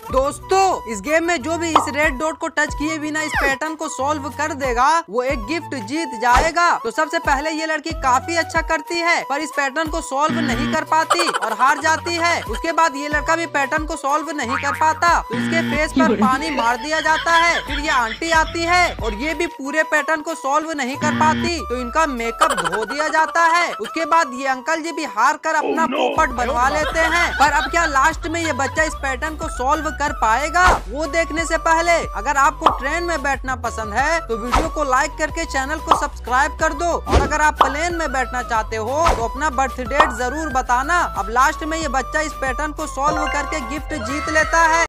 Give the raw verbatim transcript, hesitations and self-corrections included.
दोस्तों इस गेम में जो भी इस रेड डॉट को टच किए बिना इस पैटर्न को सॉल्व कर देगा वो एक गिफ्ट जीत जाएगा। तो सबसे पहले ये लड़की काफी अच्छा करती है पर इस पैटर्न को सॉल्व नहीं कर पाती और हार जाती है। उसके बाद ये लड़का भी पैटर्न को सॉल्व नहीं कर पाता तो इसके फेस पर पानी मार दिया जाता है। फिर ये आंटी आती है और ये भी पूरे पैटर्न को सॉल्व नहीं कर पाती तो इनका मेकअप धो दिया जाता है। उसके बाद ये अंकल जी भी हार कर अपना पोपट बनवा लेते हैं। पर अब क्या लास्ट में ये बच्चा इस पैटर्न को सॉल्व कर पाएगा? वो देखने से पहले अगर आपको ट्रेन में बैठना पसंद है तो वीडियो को लाइक करके चैनल को सब्सक्राइब कर दो और अगर आप प्लेन में बैठना चाहते हो तो अपना बर्थ डेट जरूर बताना। अब लास्ट में ये बच्चा इस पैटर्न को सॉल्व करके गिफ्ट जीत लेता है।